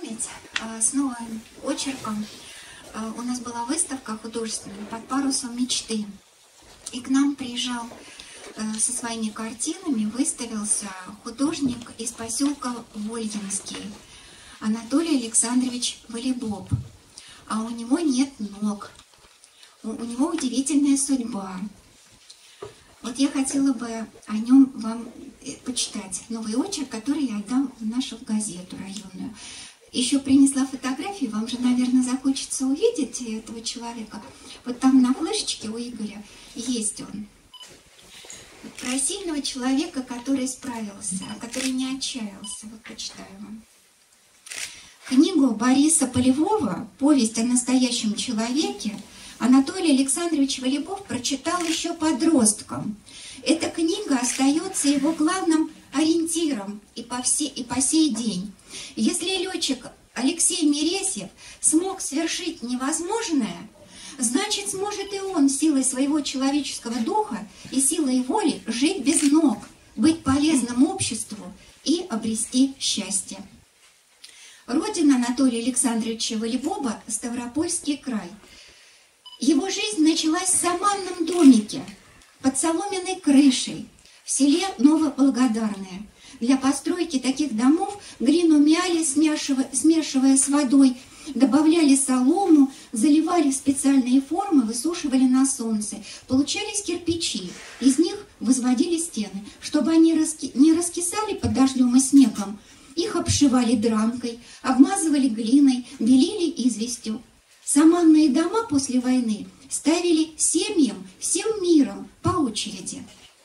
познакомить с новым очерком. У нас была выставка художественная «Под парусом мечты». И к нам приезжал со своими картинами, выставился художник из поселка Вольгинский, Анатолий Александрович Волейбоб. А у него нет ног. У него удивительная судьба. Вот я хотела бы о нем вам почитать новый очерк, который я отдам в нашу газету районную. Еще принесла фотографии, вам же, наверное, захочется увидеть этого человека. Вот там на флешечке у Игоря есть он. Про сильного человека, который справился, который не отчаялся. Вот почитаю вам. Книгу Бориса Полевого «Повесть о настоящем человеке» Анатолий Александрович Волейбов прочитал еще подростком. Эта книга остается его главным ориентиром и по сей день. Если летчик Алексей Мересьев смог совершить невозможное, значит, сможет и он силой своего человеческого духа и силой воли жить без ног, быть полезным обществу и обрести счастье. Родина Анатолия Александровича Волейбоба – Ставропольский край. Его жизнь началась в саманном домике под соломенной крышей в селе Новоблагодарное. Для постройки таких домов глину мяли, смешивая с водой, добавляли солому, заливали в специальные формы, высушивали на солнце. Получались кирпичи, из них возводили стены. Чтобы они не раскисали под дождем и снегом, их обшивали дранкой, обмазывали глиной, белили известью. Саманные дома после войны ставили семьям, всем миром по очереди.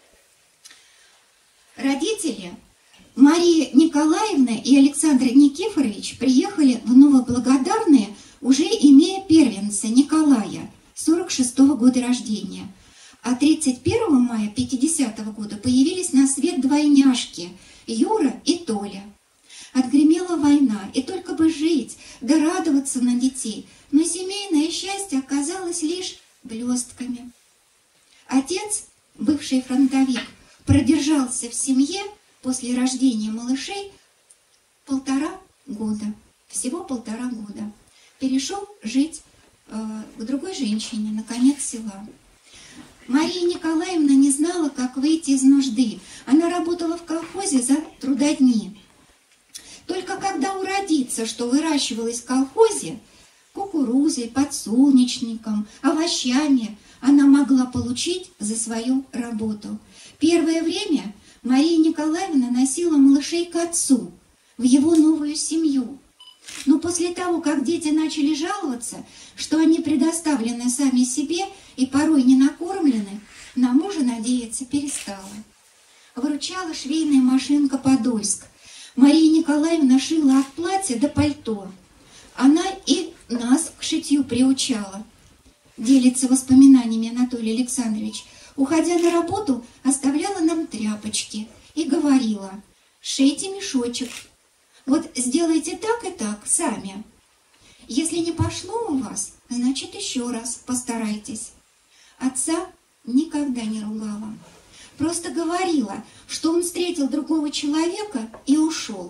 Родители Мария Николаевна и Александр Никифорович приехали в Новоблагодарное, уже имея первенца Николая, 46-го года рождения. А 31 мая 50-го года появились на свет двойняшки Юра и Толя. Отгремела война, и только бы жить, да радоваться на детей, но семейное счастье оказалось лишь блестками. Отец, бывший фронтовик, продержался в семье после рождения малышей 1,5 года, всего 1,5 года. Перешел жить к другой женщине на конец села. Мария Николаевна не знала, как выйти из нужды. Она работала в колхозе за трудодни. Только когда уродится, что выращивалось в колхозе, кукурузой, подсолнечником, овощами, она могла получить за свою работу. Первое время Мария Николаевна носила малышей к отцу, в его новую семью. Но после того, как дети начали жаловаться, что они предоставлены сами себе и порой не накормлены, на мужа надеяться перестала. Выручала швейная машинка «Подольск». Мария Николаевна шила от платья до пальто. Она и нас к шитью приучала. Делится воспоминаниями Анатолий Александрович. Уходя на работу, оставляла нам тряпочки и говорила: «Шейте мешочек. Вот сделайте так и так сами. Если не пошло у вас, значит, еще раз постарайтесь». Отца никогда не ругала. Просто говорила, что он встретил другого человека и ушел.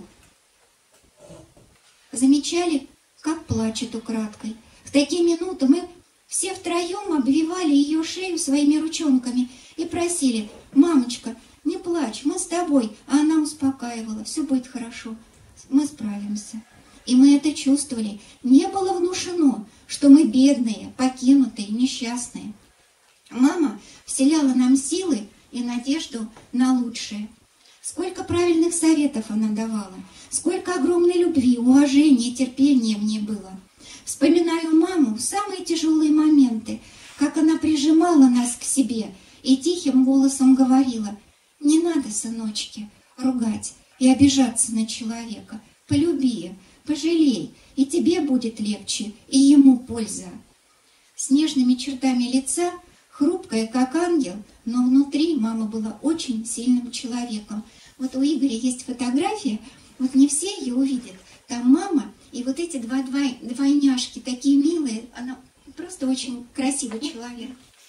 Замечали, как плачет украдкой. В такие минуты мы все втроем обвивали ее шею своими ручонками и просили: «Мамочка, не плачь, мы с тобой». А она успокаивала: «Все будет хорошо, мы справимся». И мы это чувствовали. Не было внушено, что мы бедные, покинутые, несчастные. Мама вселяла нам силы и надежду на лучшее. Сколько правильных советов она давала, сколько огромной любви, уважения и терпения в ней было. Вспоминаю маму в самые тяжелые моменты, как она прижимала нас к себе и тихим голосом говорила: «Не надо, сыночки, ругать и обижаться на человека. Полюби, пожалей, и тебе будет легче, и ему польза». С нежными чертами лица, хрупкая, как ангел, но внутри мама была очень сильным человеком. Вот у Игоря есть фотография, вот не все ее увидят. Там мама и вот эти двойняшки, такие милые. Она просто очень красивый человек.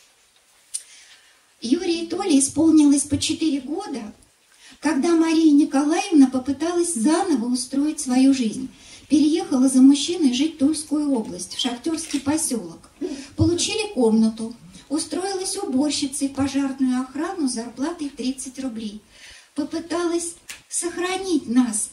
Юрию и Толе исполнилось по 4 года, когда Мария Николаевна попыталась заново устроить свою жизнь. переехала за мужчиной жить в Тульскую область, в шахтерский поселок. Получили комнату, устроилась уборщицей в пожарную охрану с зарплатой 30 рублей. Пытаясь сохранить нас,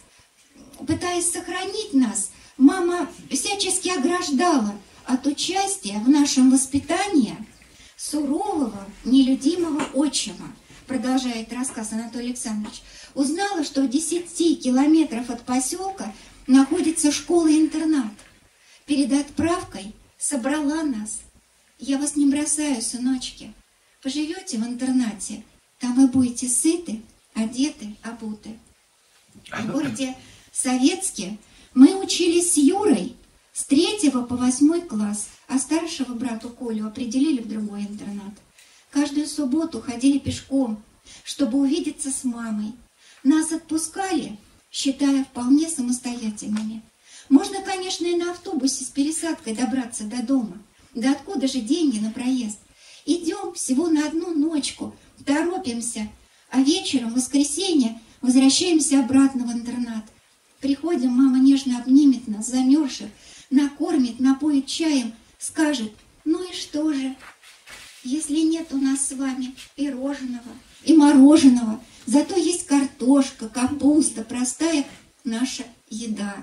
мама всячески ограждала от участия в нашем воспитании сурового, нелюдимого отчима. Продолжает рассказ Анатолий Александрович. Узнала, что в 10 километрах от поселка находится школа-интернат. Перед отправкой собрала нас. Я вас не бросаю, сыночки. Поживете в интернате, там вы будете сыты, одеты, обуты. В городе Советске мы учились с Юрой с 3 по 8 класс, а старшего брату Колю определили в другой интернат. Каждую субботу ходили пешком, чтобы увидеться с мамой. Нас отпускали, считая вполне самостоятельными. Можно, конечно, и на автобусе с пересадкой добраться до дома. Да откуда же деньги на проезд? Идем всего на одну ночку, торопимся, а вечером, в воскресенье, возвращаемся обратно в интернат. Приходим, мама нежно обнимет нас, замерзших, накормит, напоит чаем, скажет: ну и что же, если нет у нас с вами пирожного и мороженого, зато есть картошка, капуста, простая наша еда.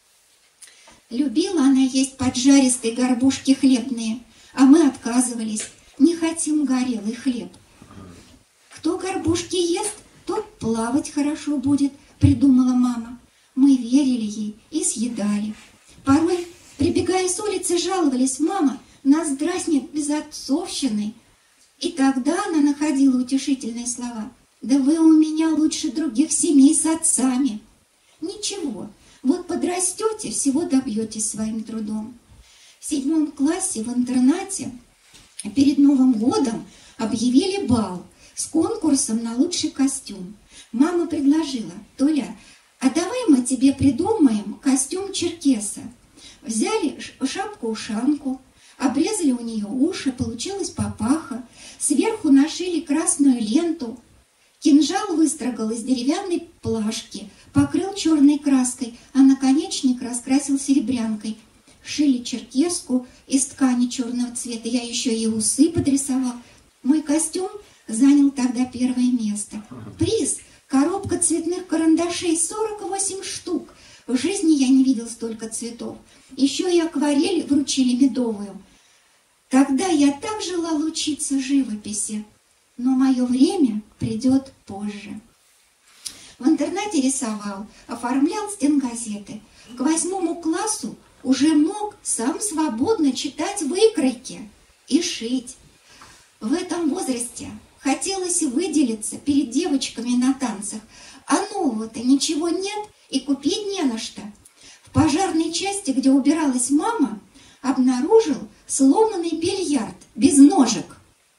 Любила она есть поджаристые горбушки хлебные, а мы отказывались, не хотим горелый хлеб. Кто горбушки ест, тот плавать хорошо будет, придумала мама. Мы верили ей и съедали. Порой, прибегая с улицы, жаловались: мама нас дразнит безотцовщиной. И тогда она находила утешительные слова: да вы у меня лучше других семей с отцами. Ничего, вот подрастете, всего добьетесь своим трудом. В 7 классе в интернате перед Новым годом объявили бал с конкурсом на лучший костюм. Мама предложила: Толя, а давай мы тебе придумаем костюм черкеса. Взяли шапку-ушанку, обрезали у нее уши, получилась папаха, сверху нашили красную ленту, кинжал выстрогал из деревянной плашки, покрыл черной краской, а наконечник раскрасил серебрянкой. Шили черкеску из ткани черного цвета, я еще и усы подрисовал. Мой костюм занял тогда 1 место. Приз — коробка цветных карандашей, 48 штук. В жизни я не видел столько цветов. Еще и акварель вручили медовую. Тогда я так желал учиться живописи, но мое время придет позже. В интернате рисовал, оформлял стенгазеты. К 8 классу уже мог сам свободно читать выкройки и шить. В этом возрасте хотелось выделиться перед девочками на танцах, а нового-то ничего нет и купить не на что. В пожарной части, где убиралась мама, обнаружил сломанный бильярд без ножек.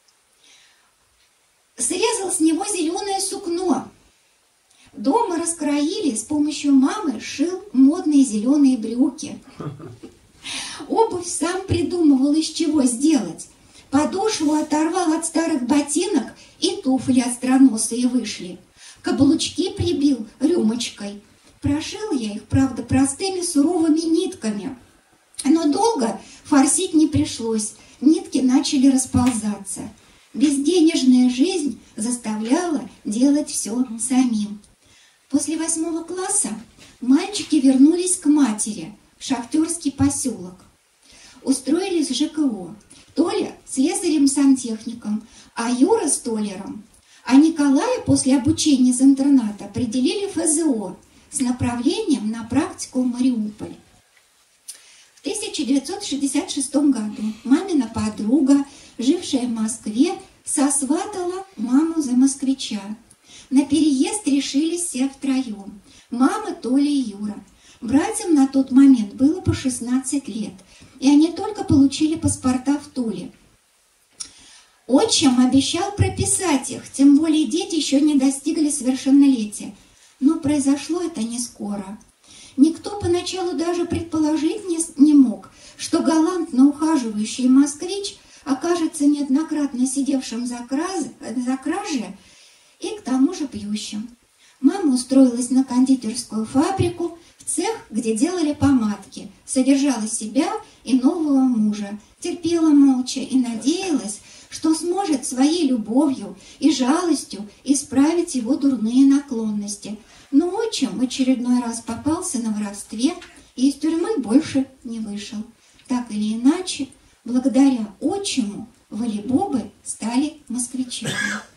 Срезал с него зеленое сукно. Дома раскроили, с помощью мамы шил модные зеленые брюки. Обувь сам придумывал, из чего сделать. Подошву оторвал от старых ботинок, и туфли остроносые вышли. Каблучки прибил рюмочкой. Прошил я их, правда, простыми суровыми нитками. Но долго форсить не пришлось. Нитки начали расползаться. Безденежная жизнь заставляла делать все самим. После 8 класса мальчики вернулись к матери в шахтерский поселок. Устроились в ЖКО. Толя слесарем-сантехником, а Юра столяром. А Николая после обучения из интерната определили в ФЗО с направлением на практику в Мариуполь. В 1966 году мамина подруга, жившая в Москве, сосватала маму за москвича. На переезд решились все втроем. Мама, Толя и Юра. Братьям на тот момент было по 16 лет, и они только получили паспорта в Туле. Отчим обещал прописать их, тем более дети еще не достигли совершеннолетия. Но произошло это не скоро. Никто поначалу даже предположить не мог, что галантно ухаживающий москвич окажется неоднократно сидевшим за кражей и к тому же пьющим. Мама устроилась на кондитерскую фабрику, в цех, где делали помадки, содержала себя и нового мужа, терпела молча и надеялась, что сможет своей любовью и жалостью исправить его дурные наклонности. Но отчим в очередной раз попался на воровстве и из тюрьмы больше не вышел. Так или иначе, благодаря отчиму волейбобы стали москвичами.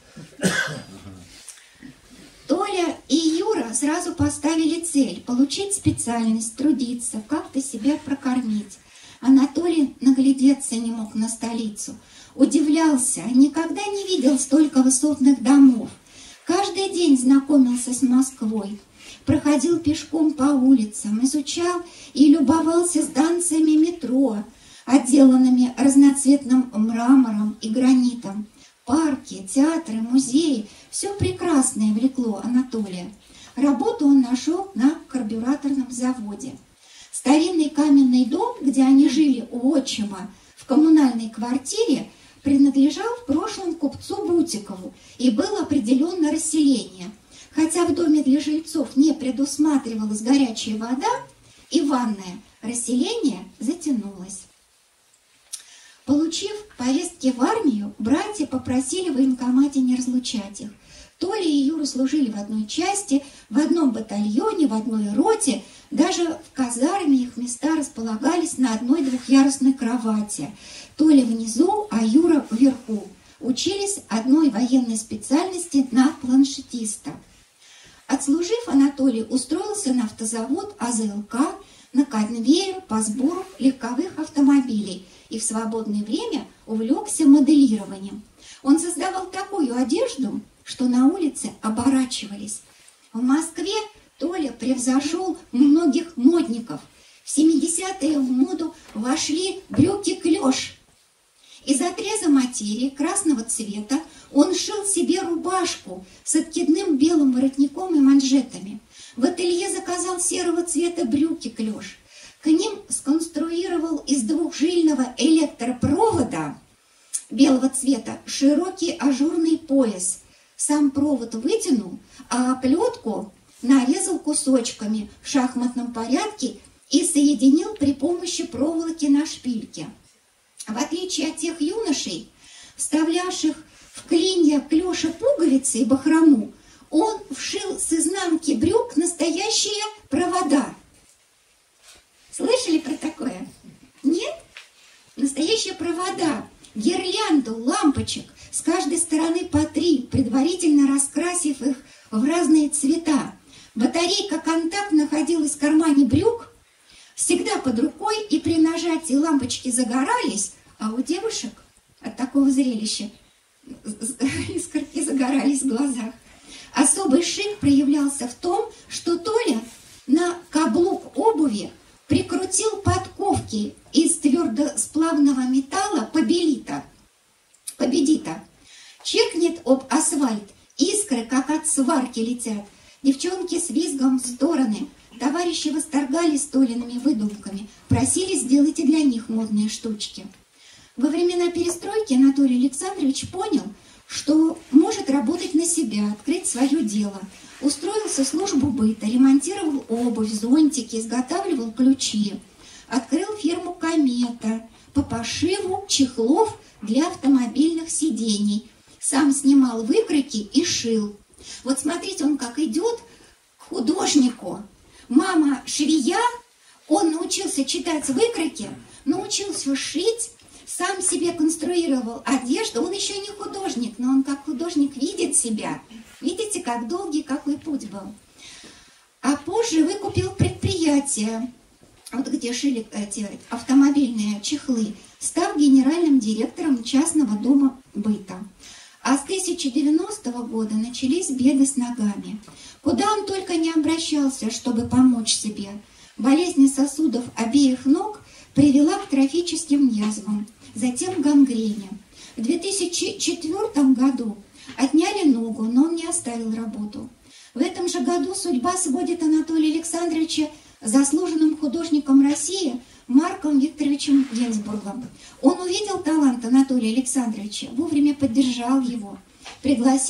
Толя и Юра сразу поставили цель получить специальность, трудиться, как-то себя прокормить. Анатолий наглядеться не мог на столицу. Удивлялся, никогда не видел столько высотных домов. Каждый день знакомился с Москвой. Проходил пешком по улицам, изучал и любовался станциями метро, отделанными разноцветным мрамором и гранитом. Парки, театры, музеи – все прекрасное влекло Анатолия. Работу он нашел на карбюраторном заводе. Старинный каменный дом, где они жили у отчима в коммунальной квартире, принадлежал в прошлом купцу Бутикову и был определен на расселение. Хотя в доме для жильцов не предусматривалась горячая вода и ванная, расселение затянулось. Получив повестки в армию, братья попросили в военкомате не разлучать их. Толя и Юра служили в одной части, в одном батальоне, в одной роте. Даже в казарме их места располагались на одной двухъярусной кровати. Толя внизу, а Юра вверху. Учились одной военной специальности на планшетиста. Отслужив, Анатолий устроился на автозавод АЗЛК, на конвейер по сбору легковых автомобилей и в свободное время увлекся моделированием. Он создавал такую одежду, что на улице оборачивались. В Москве Толя превзошел многих модников. В 70-е в моду вошли брюки-клеш. Из отреза материи красного цвета он шил себе рубашку с откидным белым воротником и манжетами. В ателье заказал серого цвета брюки-клеш. К ним сконструировал из двухжильного электропровода белого цвета широкий ажурный пояс. Сам провод вытянул, а оплетку нарезал кусочками в шахматном порядке и соединил при помощи проволоки на шпильке. В отличие от тех юношей, вставлявших в клинья клёша пуговицы и бахрому, он вшил с изнанки брюк настоящие провода. Слышали про такое? Нет? Настоящие провода, гирлянду, лампочек, с каждой стороны по 3, предварительно раскрасив их в разные цвета. Батарейка «Контакт» находилась в кармане брюк, всегда под рукой, и при нажатии лампочки загорались, а у девушек от такого зрелища искорки загорались в глазах. Особый шик проявлялся в том, что Толя на каблук обуви прикрутил подковки из твердосплавного металла победита. Чиркнет об асфальт, искры, как от сварки, летят. Девчонки с визгом в стороны. Товарищи восторгались Толиными выдумками, просили сделать и для них модные штучки. Во времена перестройки Анатолий Александрович понял, что может работать на себя, открыть свое дело. Устроился в службу быта, ремонтировал обувь, зонтики, изготавливал ключи. Открыл фирму «Комета» по пошиву чехлов для автомобильных сидений. Сам снимал выкройки и шил. Вот смотрите, он как идет к художнику. Мама швея, он научился читать выкройки, научился шить, сам себе конструировал одежду. Он еще не художник, но он как художник видит себя. Видите, как долгий какой путь был. А позже выкупил предприятие, вот где шили эти автомобильные чехлы, став генеральным директором частного дома быта. А с 1090 года начались беды с ногами. Куда он только не обращался, чтобы помочь себе. Болезнь сосудов обеих ног привела к трофическим язвам, затем гангрене. В 2004 году отняли ногу, но он не оставил работу. В этом же году судьба сводит Анатолия Александровича с заслуженным художником России Марком Викторовичем Гинзбургом. Он увидел талант Анатолия Александровича, вовремя поддержал его, пригласив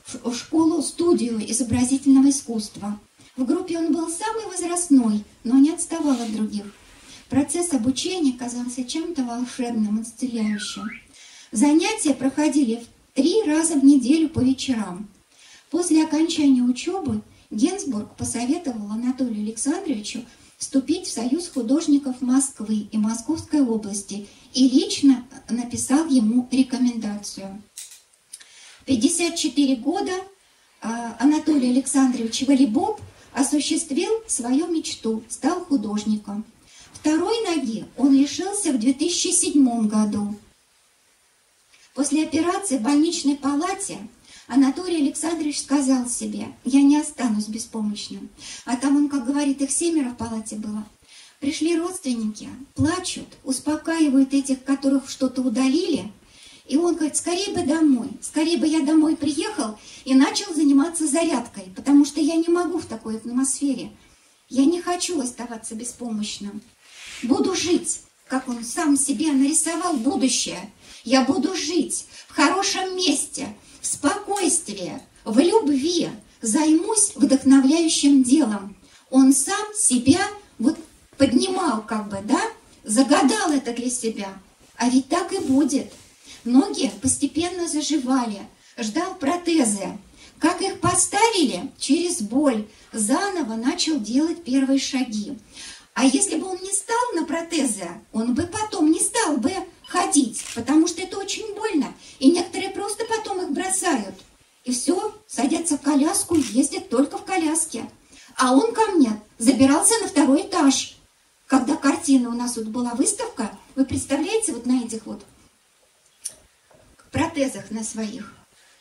в школу-студию изобразительного искусства. В группе он был самый возрастной, но не отставал от других. Процесс обучения казался чем-то волшебным, исцеляющим. Занятия проходили 3 раза в неделю по вечерам. После окончания учебы Гинзбург посоветовал Анатолию Александровичу вступить в Союз художников Москвы и Московской области и лично написал ему рекомендацию. В 54 года Анатолий Александрович Волейбоб осуществил свою мечту, стал художником. Второй ноги он лишился в 2007 году. После операции в больничной палате Анатолий Александрович сказал себе: «Я не останусь беспомощным». А там он, как говорит, их 7 в палате было. Пришли родственники, плачут, успокаивают этих, которых что-то удалили. И он говорит: скорее бы домой, скорее бы я домой приехал и начал заниматься зарядкой, потому что я не могу в такой атмосфере. Я не хочу оставаться беспомощным. Буду жить, как он сам себе нарисовал будущее. Я буду жить в хорошем месте, в спокойствии, в любви, займусь вдохновляющим делом. Он сам себя вот поднимал, как бы, да, загадал это для себя. А ведь так и будет. Ноги постепенно заживали, ждал протезы. Как их поставили? Через боль. Заново начал делать первые шаги. А если бы он не стал на протезы, он бы потом не стал бы ходить, потому что это очень больно. И некоторые просто потом их бросают. И все, садятся в коляску и ездят только в коляске. А он ко мне забирался на 2-й этаж. Когда картина у нас вот была выставка, вы представляете, вот на этих вот протезах на своих.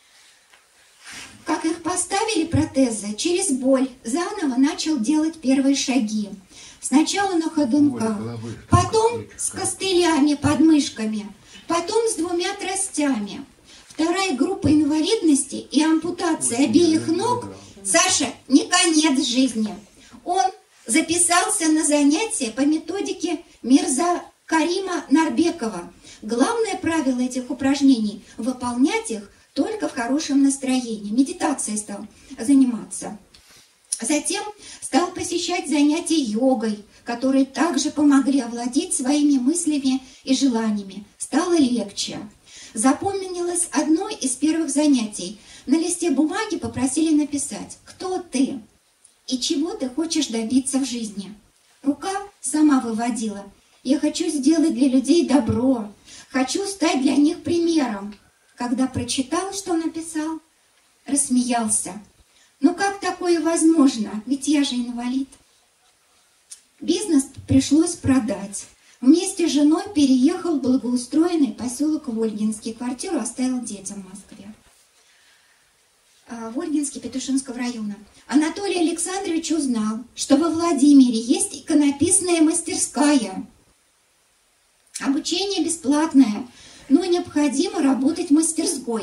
Как их поставили протезы, через боль заново начал делать первые шаги. Сначала на ходунках, потом с костылями под мышками, потом с 2 тростями. 2-я группа инвалидности и ампутация обеих ног. Саша, не конец жизни. Он записался на занятия по методике Мирза Карима Нарбекова. Главное правило этих упражнений – выполнять их только в хорошем настроении. Медитацией стал заниматься. Затем стал посещать занятия йогой, которые также помогли овладеть своими мыслями и желаниями. Стало легче. Запомнилось одно из первых занятий. На листе бумаги попросили написать: «Кто ты и чего ты хочешь добиться в жизни?» Рука сама выводила: «Я хочу сделать для людей добро, хочу стать для них примером». Когда прочитал, что написал, рассмеялся. «Ну как такое возможно? Ведь я же инвалид». Бизнес пришлось продать. Вместе с женой переехал в благоустроенный поселок Вольгинский. Квартиру оставил детям в Москве. Вольгинский, Петушинского района. Анатолий Александрович узнал, что во Владимире есть иконописная мастерская. Обучение бесплатное, но необходимо работать в мастерской.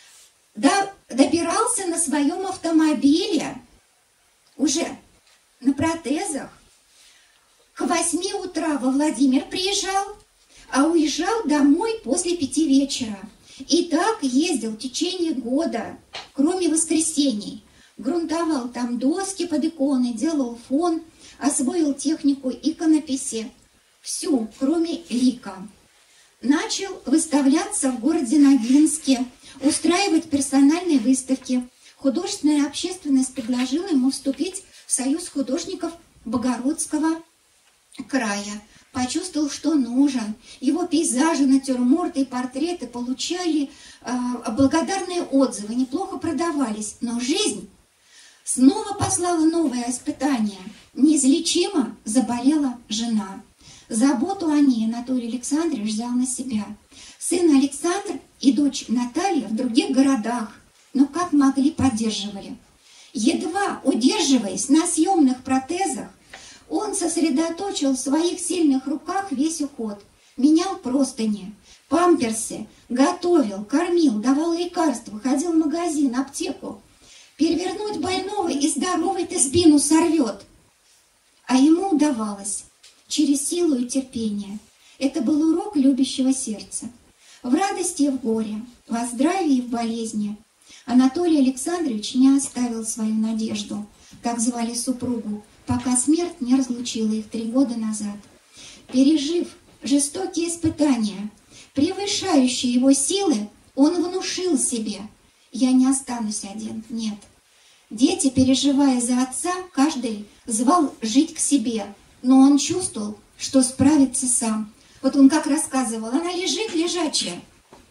Добирался на своем автомобиле, уже на протезах. К 8 утра во Владимир приезжал, а уезжал домой после 5 вечера. И так ездил в течение года, кроме воскресений. Грунтовал там доски под иконы, делал фон, освоил технику иконописи. Всю, кроме лика. Начал выставляться в городе Ногинске, устраивать персональные выставки. Художественная общественность предложила ему вступить в Союз художников Богородского края. Почувствовал, что нужен. Его пейзажи, натюрморты и портреты получали благодарные отзывы, неплохо продавались. Но жизнь снова послала новое испытание. Неизлечимо заболела жена. Заботу о ней Анатолий Александрович взял на себя. Сын Александр и дочь Наталья в других городах, но как могли поддерживали. Едва удерживаясь на съемных протезах, он сосредоточил в своих сильных руках весь уход. Менял простыни, памперсы, готовил, кормил, давал лекарства, ходил в магазин, аптеку. Перевернуть больного и здоровый-то спину сорвет. А ему удавалось через силу и терпение. Это был урок любящего сердца. В радости и в горе, во здравии и в болезни. Анатолий Александрович не оставил свою надежду, так звали супругу, пока смерть не разлучила их 3 года назад. Пережив жестокие испытания, превышающие его силы, он внушил себе: «Я не останусь один, нет». Дети, переживая за отца, каждый звал жить к себе, но он чувствовал, что справится сам. Вот он как рассказывал: она лежит лежачая.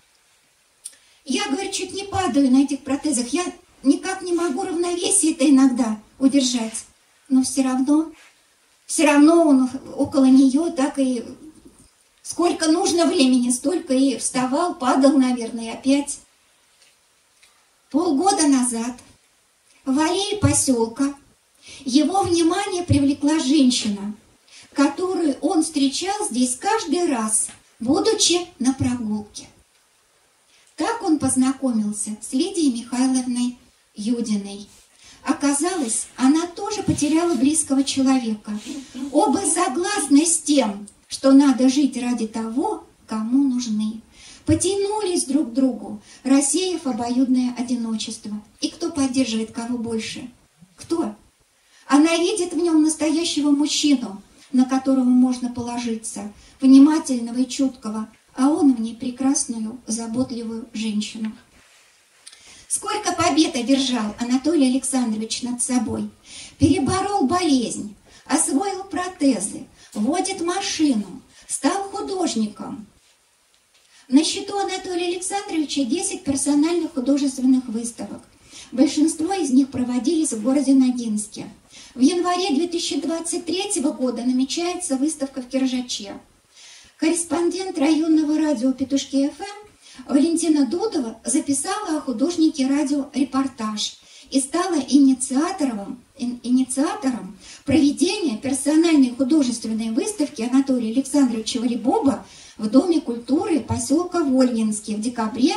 Я, говорит, чуть не падаю на этих протезах, я никак не могу равновесие-то иногда удержать. Но все равно он около нее так и... Сколько нужно времени, столько и вставал, падал, наверное, и опять. Полгода назад в аллее поселка его внимание привлекла женщина, которую он встречал здесь каждый раз, будучи на прогулке. Так он познакомился с Лидией Михайловной Юдиной. Оказалось, она тоже потеряла близкого человека. Оба согласны с тем, что надо жить ради того, кому нужны. Потянулись друг к другу, рассеяв обоюдное одиночество. И кто поддерживает кого больше? Кто? Она видит в нем настоящего мужчину, на которого можно положиться, внимательного и чуткого, а он в ней прекрасную, заботливую женщину. Сколько побед одержал Анатолий Александрович над собой. Переборол болезнь, освоил протезы, водит машину, стал художником. На счету Анатолия Александровича 10 персональных художественных выставок. Большинство из них проводились в городе Ногинске. В январе 2023 года намечается выставка в Киржаче. Корреспондент районного радио «Петушки ФМ» Валентина Дудова записала о художнике радиорепортаж и стала инициатором проведения персональной художественной выставки Анатолия Александровича Валибоба в Доме культуры поселка Вольгинский в декабре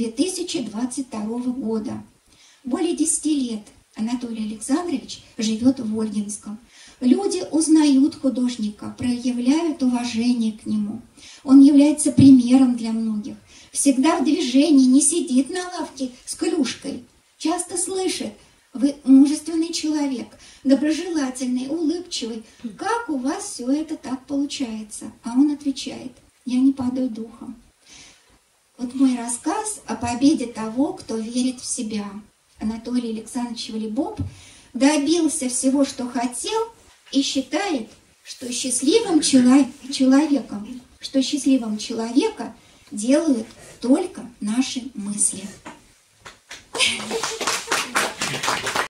2022 года. Более 10 лет Анатолий Александрович живет в Вольгинском. Люди узнают художника, проявляют уважение к нему. Он является примером для многих. Всегда в движении, не сидит на лавке с клюшкой. Часто слышит: вы мужественный человек, доброжелательный, улыбчивый. Как у вас все это так получается? А он отвечает: я не падаю духом. Вот мой рассказ о победе того, кто верит в себя. Анатолий Александрович Валибоб добился всего, что хотел, и считает, что счастливым человека делают только наши мысли.